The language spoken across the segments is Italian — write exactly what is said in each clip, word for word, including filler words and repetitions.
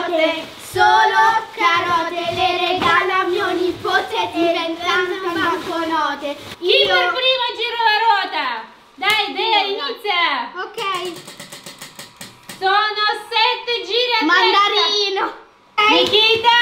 carote, solo carote, le regala mio nipote diventando banconote. Chi per primo gira la ruota? Dai, Dea, inizia! Ok. Sono sette giri a Mandarino. testa. Nikita!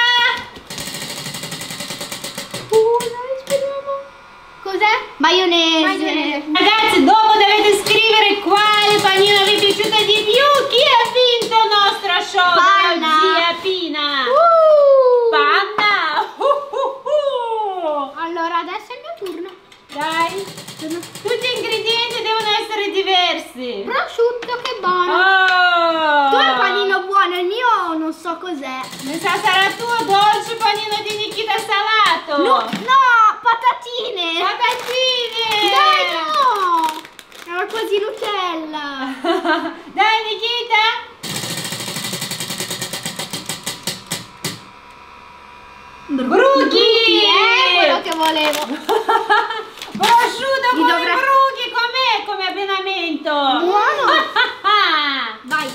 Uh, dai, speriamo. Cos'è? Maionese. Maionese. Ragazzi, dopo dovete scrivere quale panino vi è piaciuto di più. Chi ha vinto il nostro show della zia Pina? Uh. Panna! Uh, uh, uh. Allora, adesso è il mio turno. Dai! Tutti gli ingredienti devono essere diversi. Prosciutto, che buono. Oh. Tu hai il panino buono, il mio non so cos'è. Mi sa sarà tuo dolce panino di Nikita salato. No, no, patatine. Patatine. Dai, no. Era quasi Nutella. Dai, Nikita. Bruchi. È quello che volevo. Prosciutto con dovrà... i bruchi, com'è come abbinamento? Buono. Vai.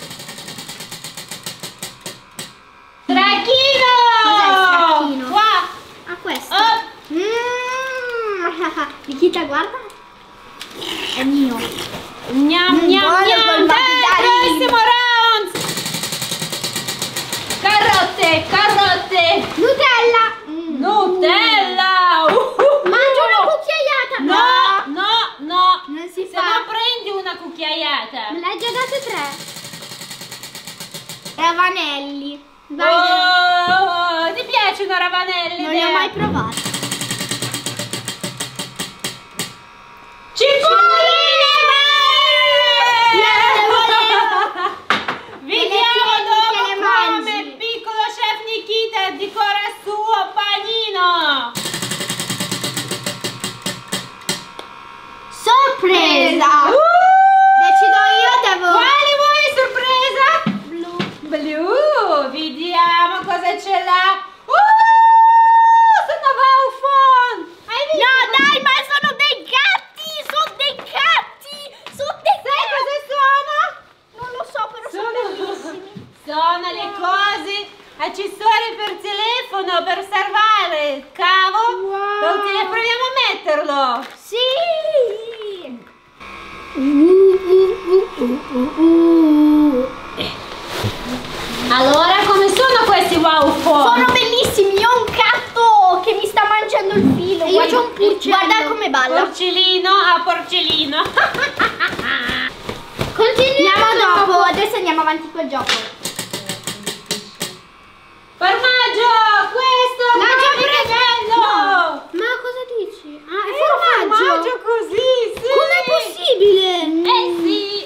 Stracchino. Cos'è il stracchino? Qua. Ah, questo. Oh. Mm. Nikita, guarda. È mio. Gnam Mm, gnam buono gnam. col Dai, battidarino. prossimo round. Carote, carote. Nutella. Mm. Nutella. Uh, uh, Mangio uh. una cucchiaiata. No, no, no. Non si Se fa. no prendi una cucchiaiata. Me l'hai già date tre. Ravanelli. Vai. Oh, ti piacciono ravanelli? Non li ho mai provati. Cipolline! Le volevo. Vediamo Le dopo tieni che le come mangi. il piccolo chef Nikita decora il suo panino. Sorpresa. Uh! Decido io, devo. Quale vuoi sorpresa? Blu. Blu, vediamo cosa ce l'ha. Uh! Sono Vaufon! Hai visto? No, dai, ma sono dei gatti. Sono dei gatti. Sono dei Sai cosa sono? Non lo so, però sono, Sono, bellissimi. sono le cose, accessori per telefono, per salvare il cavo. Wow. Dove te ne proviamo a metterlo? Sì. Uh, uh, uh, uh, uh, uh. Allora, come sono questi wow phone? Sono bellissimi. Io ho un gatto che mi sta mangiando il filo. E io c'ho un porcello. Guarda come balla. Porcellino a porcellino. Continuiamo dopo. Adesso andiamo avanti col gioco. Formaggio, questo L'ho già guarda che preso. bello. No. Ma cosa dici? Ah, è È un formaggio. formaggio così, sì. Com'è possibile? Eh sì.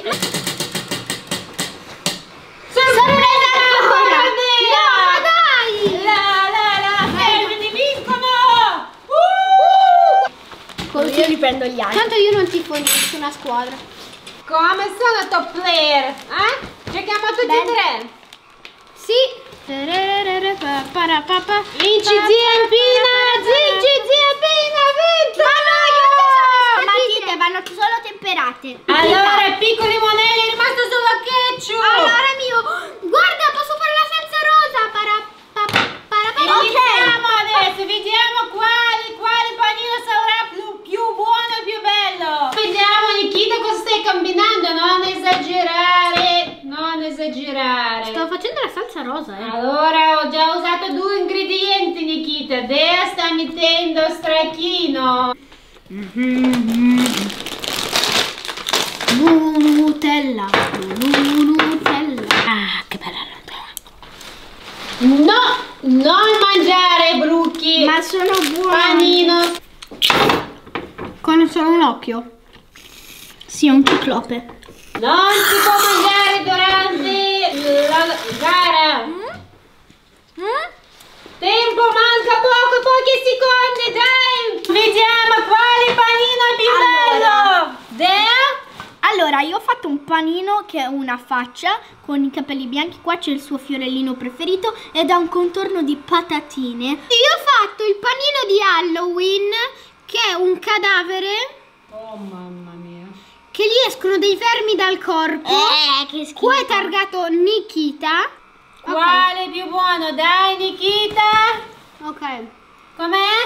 Sorpresa ancora. Dea! No, ma dai. La la la, femmine vincono! Uh! Così io riprendo gli altri. Tanto io non tifo nessuna squadra. Come sono top player? Eh? Giochiamo tutti Bene. e tre. Sì. Vinci zia Pina! Vinci zia Pina! Vinci! Ma no, io te sono matite, vanno solo temperate. Allora, piccoli monelli, è rimasto solo ketchup! Allora mio, guarda, posso fare la salsa rosa. Para, pa, para, para. Iniziamo adesso, vediamo quali, quale panino sarà più, più buono e più bello. Vediamo Nikita cosa stai combinando, non esagerare, non esagerare. Sto facendo la salsa rosa, eh. Allora, ho già usato due ingredienti Nikita, Dea sta mettendo stracchino. Nutella, Nutella. Ah, che bella Nutella. No, non mangiare bruchi. Ma sono buoni. Panino. Con solo un occhio. Sì, un ciclope. Non si può mangiare durante la gara. Mm? Mm? Tempo, manca poco, pochi secondi, dai. Vediamo quale panino è più Allora. bello. Dea? Allora, io ho fatto un panino che è una faccia con i capelli bianchi. Qua c'è il suo fiorellino preferito ed ha un contorno di patatine. Io ho fatto il panino di Halloween, che è un cadavere. Oh mamma mia. Che gli escono dei vermi dal corpo. Eh, che schifo. Qua è targato Nikita. Quale è più buono? Dai Nikita. Ok. Com'è?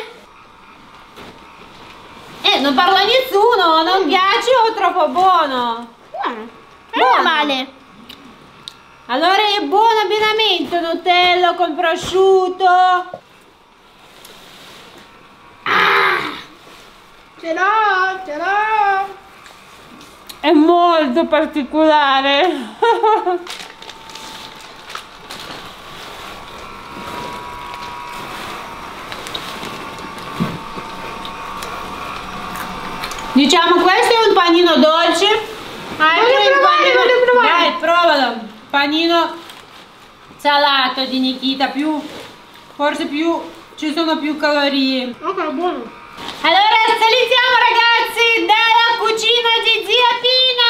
Eh, non parla nessuno, non Mm. piace o troppo buono? Buono. Buono. Non male. Allora è buon abbinamento, Nutella con prosciutto. Ah! Ce l'ho, ce l'ho. È molto particolare. Diciamo questo è un panino dolce. Altro Voglio è un provare, panino... voglio provare. Dai, provalo. Panino salato di Nikita, più forse più ci sono più calorie. Ok, buono. Allora salutiamo ragazzi dalla cucina di zia Pina.